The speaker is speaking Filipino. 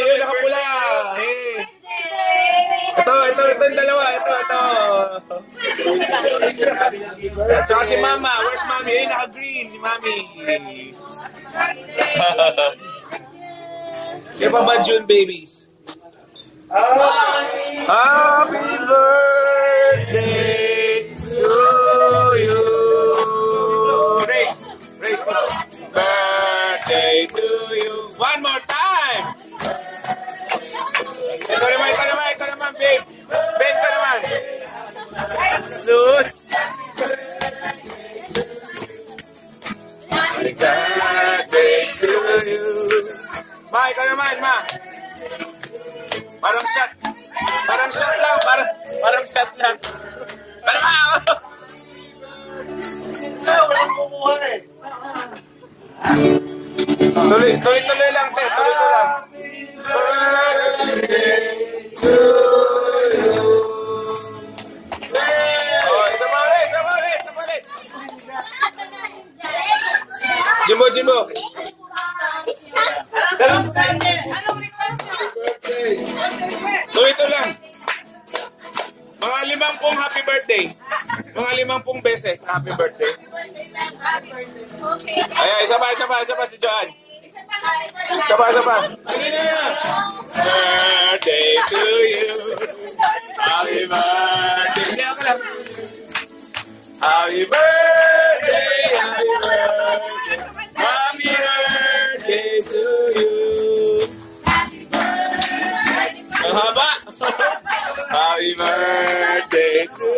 yun, nakapula. Eh. Ito yung dalawa. Ito. At saka si Mama. Where's Mami? Eh, naka-green si Mami. Sino pa ba June babies? Happy birthday to you. Race. Birthday to you. One more time. Ikaw naman, babe. Babe ka naman. Sus. Happy birthday to you. Ma, ikaw naman, ma. Parang shot lang. Parang shot lang. Walang kumuha eh. Tuloy lang, te. Tuloy lang. Birthday to you. Oh, isa pa ulit. Jimbo. Tuloy lang. Mga 50 happy birthday. Mga 50 beses na happy birthday. Ay, isa pa si Joan. Isa pa. Birthday to you. Happy birthday. Hindi ako lang. Happy birthday. Happy birthday to you. Ang haba. Happy birthday to